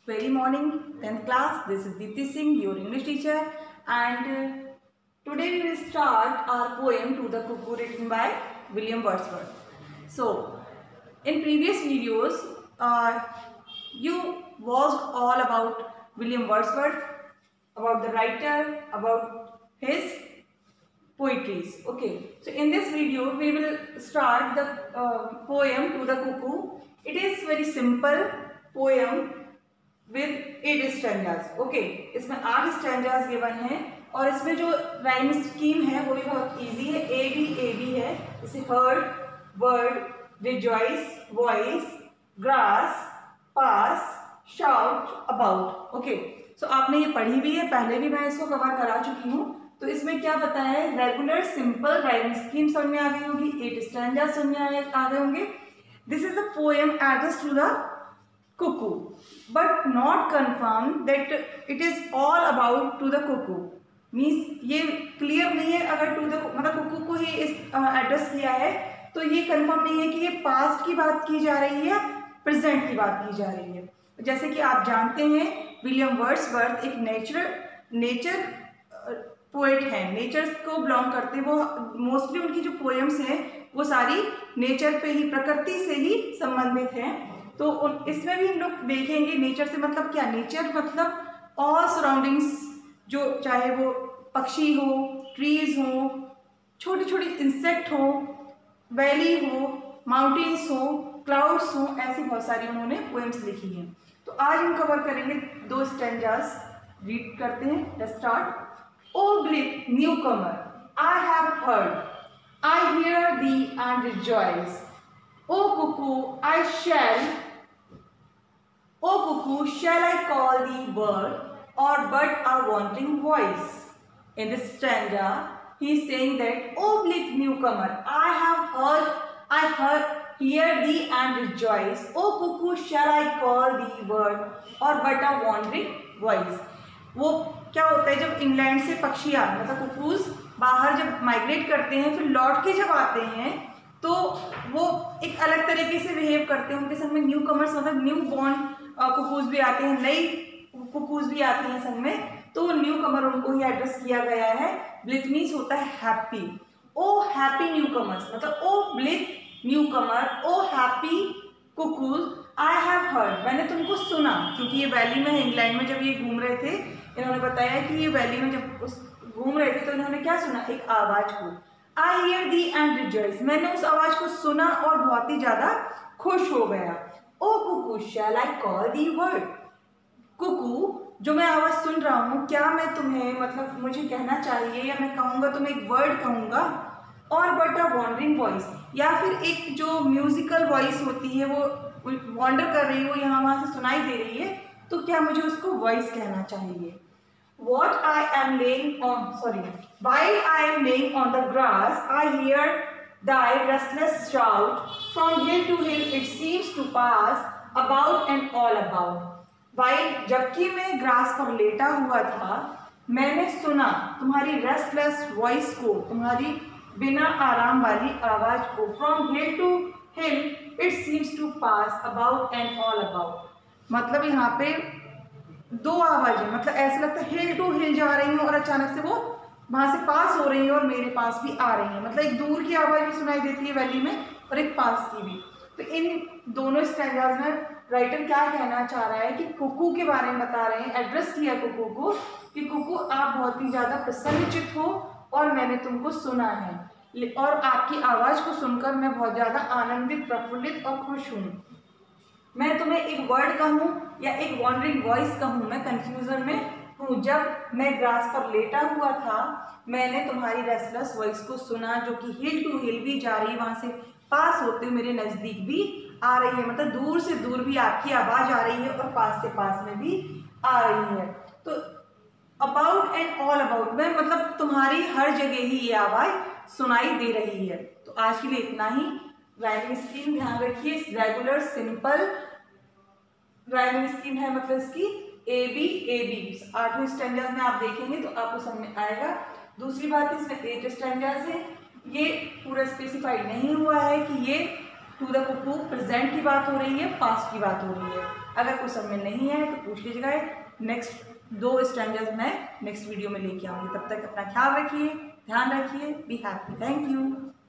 Very morning, 10th class. This is Deepti Singh, your English teacher, and today we will start our poem To the Cuckoo written by William Wordsworth. So, in previous videos, you watched all about William Wordsworth, about the writer, about his poetries. Okay, so in this video we will start the poem To the Cuckoo. It is very simple poem with 8 stanzas. Okay, इसमें 8 stanzas given हैं और इसमें जो rhyme scheme है वो भी बहुत easy है. ए बी है. जैसे heard, word, rejoice, voice, grass, pass, shout, about. Okay, so आपने ये पढ़ी भी है, पहले भी मैं इसको कवर करा चुकी हूँ. तो इसमें क्या बताया है, रेगुलर सिंपल राइम स्कीम समझ में आ गई होगी, 8 स्टैंजास समझ में आ गए होंगे. This is the poem address to the cuckoo, but not confirmed that it is all about to the cuckoo. Means ये क्लियर नहीं है. अगर टू द मतलब कुकू को ही इस एड्रेस किया है तो ये कंफर्म नहीं है कि ये पास्ट की बात की जा रही है या प्रेजेंट की बात की जा रही है. जैसे कि आप जानते हैं विलियम वर्ड्सवर्थ एक नेचर पोएट हैं, नेचर को बिलोंग करते हैं. वो मोस्टली उनकी जो पोएम्स हैं वो सारी नेचर पे ही, प्रकृति से ही संबंधित हैं. तो इसमें भी हम लोग देखेंगे नेचर से मतलब क्या. नेचर मतलब ऑल सराउंडिंग्स, जो चाहे वो पक्षी हो, ट्रीज हो, छोटी छोटी इंसेक्ट हो, वैली हो, माउंटेन्स हो, क्लाउड्स हो, ऐसी बहुत सारी उन्होंने पोएम्स लिखी हैं. तो आज हम कवर करेंगे 2 स्टैंजास. रीड करते हैं. Let's start. O blithe newcomer, I have heard, I hear thee and rejoice. O cuckoo, O cuckoo, shall I call thee bird, or but a wandering voice? In this stanza, he is saying that, O bleak newcomer, I hear thee and rejoice. O cuckoo, shall I call thee bird, or but a wandering voice? वो क्या होता है जब England से पक्षी आते हैं, मतलब कुकूज बाहर जब माइग्रेट करते हैं, फिर लौट के जब आते हैं तो वो एक अलग तरीके से बिहेव करते हैं. उनके संग में न्यू कमर्स मतलब न्यू बॉर्न कुकूज भी आते हैं, नई कुकूज भी आती हैं संग में. तो न्यू कमर उनको ही एड्रेस किया गया है. ब्लिथ मीन्स होता है happy. O happy newcomers मतलब O blithe newcomer, O happy cuckoos, I have heard, मैंने तुमको सुना. क्योंकि ये वैली में, इंग्लैंड में जब ये घूम रहे थे, इन्होंने बताया कि ये वैली में जब घूम रहे थे तो इन्होंने क्या सुना, एक आवाज को. I hear thee and rejoice, मैंने उस आवाज को सुना और बहुत ही ज्यादा खुश हो गया. ओ Kuku, shall I call thee word, Kuku जो मैं आवाज सुन रहा हूँ, क्या मैं तुम्हें मतलब मुझे कहना चाहिए या मैं कहूँगा, तुम्हें एक वर्ड कहूँगा, और बट अ वॉन्डरिंग वॉइस, या फिर एक जो म्यूजिकल वॉइस होती है वो वॉन्डर कर रही हो, यहाँ वहाँ से सुनाई दे रही है, तो क्या मुझे उसको वॉइस कहना चाहिए. While I am laying on the grass, I hear thy restless shout. From hill to hill it seems to pass, about and all about. While जबकि मैं ग्रास पर लेटा हुआ था, मैंने सुना तुम्हारी रेस्टलेस वॉइस को, तुम्हारी बिना आराम वाली आवाज को. From hill to hill it seems to pass, about and all about. मतलब यहाँ पे 2 आवाजें, मतलब ऐसा लगता है हिल टू हिल जा रही हैं और अचानक से वो वहां से पास हो रही है और मेरे पास भी आ रही है. मतलब एक दूर की आवाज भी सुनाई देती है वैली में और एक पास की भी. तो इन दोनों स्टैंजास में राइटर क्या कहना चाह रहा है कि कुकू के बारे में बता रहे हैं, एड्रेस किया कुकू को कि कुकू आप बहुत ही ज्यादा प्रसन्नचित्त हो और मैंने तुमको सुना है और आपकी आवाज को सुनकर मैं बहुत ज्यादा आनंदित, प्रफुल्लित और खुश हूँ. मैं तुम्हें एक वर्ड कहूँ या एक वॉन्डरिंग वॉइस कहूँ, मैं कंफ्यूजन में हूँ. जब मैं ग्रास पर लेटा हुआ था, मैंने तुम्हारी रेस्टलेस वॉइस को सुना जो कि हिल टू हिल भी जा रही है, वहां से पास होते हुए मेरे नजदीक भी आ रही है. मतलब दूर से दूर भी आपकी आवाज आ रही है और पास से पास में भी आ रही है. तो अबाउट एंड ऑल अबाउट में मतलब तुम्हारी हर जगह ही ये आवाज सुनाई दे रही है. तो आज के लिए इतना ही. राइमिंग स्कीम ध्यान रखिए, रेगुलर सिंपल राइमिंग स्कीम है, मतलब इसकी ए बी 8 स्टैंजास में आप देखेंगे तो आपको समझ में आएगा. दूसरी बात इसमें 8 स्टैंजास है, ये पूरा स्पेसिफाइड नहीं हुआ है कि ये टू द कुकू प्रेजेंट की बात हो रही है, पास्ट की बात हो रही है। अगर कोई समझ में नहीं है तो पूछ लीजिएगा। नेक्स्ट 2 स्टैंडर्स मैं नेक्स्ट वीडियो में लेके आऊँगी। तब तक अपना ख्याल रखिए, ध्यान रखिए, बी हैप्पी। Thank you.